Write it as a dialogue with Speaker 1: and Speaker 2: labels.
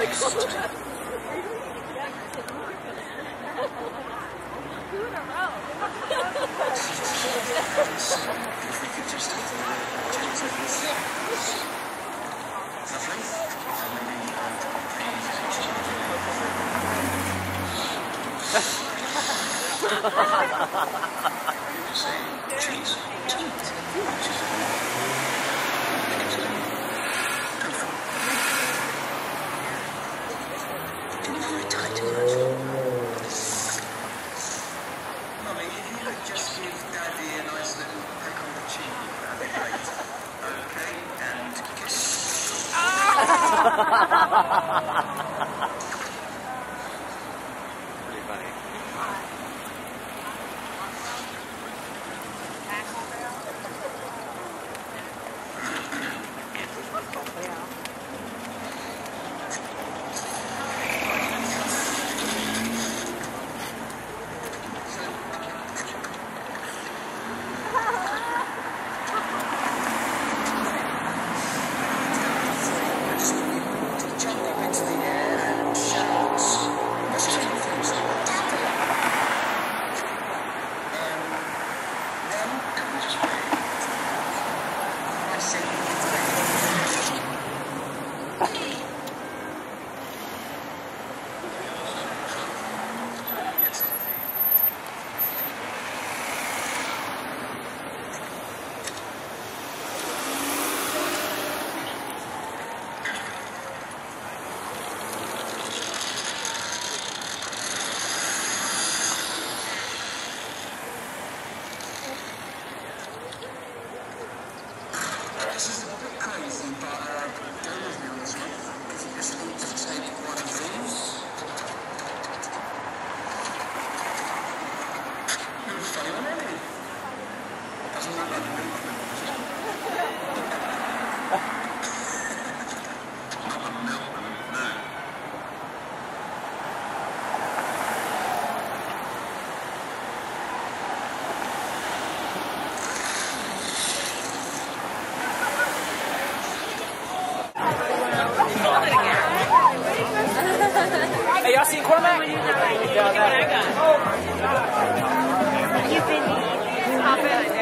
Speaker 1: Just give Daddy a nice little peck on the cheek. That'd be great. Okay, and kiss.
Speaker 2: Pretty funny. This is a bit crazy, but go with me on this one. If you just need to take one of these. You're a funny one, isn't it? Doesn't look like a big one. Not a milkman, no. Hey, y'all seen Cormac?
Speaker 3: You've been